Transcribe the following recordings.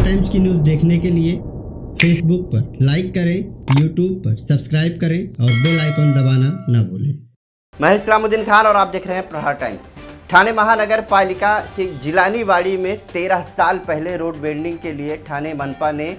Times की news देखने के लिए फेसबुक पर लाइक करें, यूट्यूब पर सब्सक्राइब करें और बेल आइकन दबाना ना भूलें। मैं इस्लामुद्दीन खान और आप देख रहे हैं प्रहार टाइम्स। ठाणे महानगर पालिका की जिलानीवाड़ी में 13 साल पहले रोड बेंडिंग के लिए ठाणे मनपा ने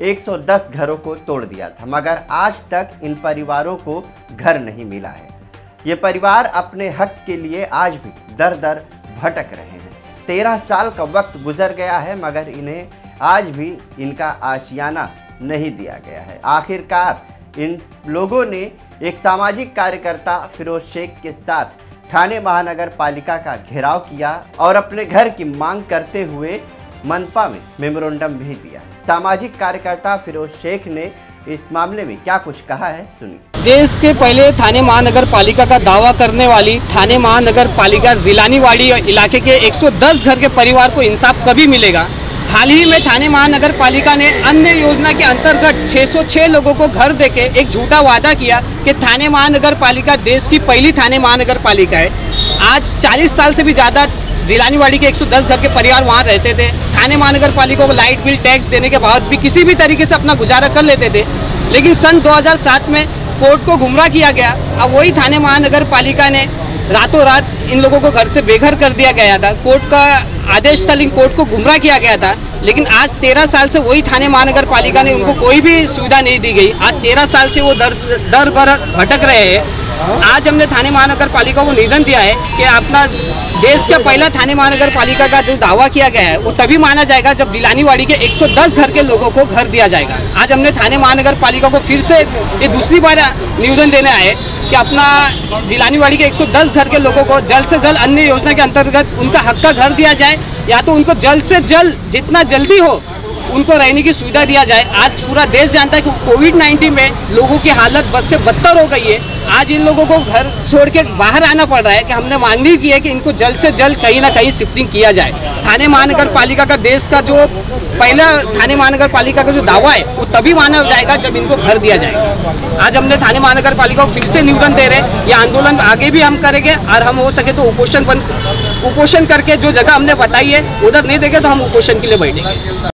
110 घरों को तोड़ दिया था, मगर आज तक इन परिवारों को घर नहीं मिला है। ये परिवार अपने हक के लिए आज भी दर दर भटक रहे हैं। 13 साल का वक्त गुजर गया है, मगर इन्हें आज भी इनका आशियाना नहीं दिया गया है। आखिरकार इन लोगों ने एक सामाजिक कार्यकर्ता फिरोज शेख के साथ ठाणे महानगर पालिका का घेराव किया और अपने घर की मांग करते हुए मनपा में मेमोरेंडम भी दिया। सामाजिक कार्यकर्ता फिरोज शेख ने इस मामले में क्या कुछ कहा है, सुनिए। देश के पहले ठाणे महानगर पालिका का दावा करने वाली ठाणे महानगर पालिका जिलानीवाड़ी इलाके के 110 घर के परिवार को इंसाफ कभी मिलेगा? हाल ही में ठाणे महानगर पालिका ने अन्य योजना के अंतर्गत 606 लोगों को घर देके एक झूठा वादा किया कि ठाणे महानगर पालिका देश की पहली ठाणे महानगर पालिका है। आज 40 साल से भी ज़्यादा जिलानीवाड़ी के 110 घर के परिवार वहाँ रहते थे। ठाणे महानगर पालिका को लाइट बिल टैक्स देने के बाद भी किसी भी तरीके से अपना गुजारा कर लेते थे, लेकिन सन 2007 में कोर्ट को गुमराह किया गया। अब वही ठाणे महानगर पालिका ने रातों रात इन लोगों को घर से बेघर कर दिया गया था। कोर्ट का आदेश था, लेकिन कोर्ट को गुमराह किया गया था। लेकिन आज 13 साल से वही ठाणे महानगर पालिका ने उनको कोई भी सुविधा नहीं दी गई। आज 13 साल से वो दर पर भटक रहे हैं। आज हमने ठाणे महानगर पालिका को निवेदन दिया है कि अपना देश का पहला ठाणे महानगर पालिका का जो दावा किया गया है वो तभी माना जाएगा जब जिलानीवाड़ी के 110 घर के लोगों को घर दिया जाएगा। आज हमने ठाणे महानगर पालिका को फिर से ये दूसरी बार निवेदन देने आए कि अपना जिलानीवाड़ी के 110 घर के लोगों को जल्द से जल्द अन्य योजना के अंतर्गत उनका हक का घर दिया जाए, या तो उनको जल्द से जल्द जितना जल्दी हो उनको रहने की सुविधा दिया जाए। आज पूरा देश जानता है कि कोविड-19 में लोगों की हालत बद से बदतर हो गई है। आज इन लोगों को घर छोड़ के बाहर आना पड़ रहा है कि हमने मांग की है कि इनको जल्द से जल्द कहीं ना कहीं शिफ्टिंग किया जाए। ठाणे महानगर पालिका का देश का जो पहला ठाणे महानगर पालिका का जो दावा है वो तभी माना जाएगा जब इनको घर दिया जाएगा। आज हमने ठाणे महानगर पालिका को फिर से निवेदन दे रहे हैं, ये आंदोलन आगे भी हम करेंगे और हम हो सके तो उपोषण करके जो जगह हमने बताई है उधर नहीं देंगे तो हम उपोषण के लिए बैठेंगे।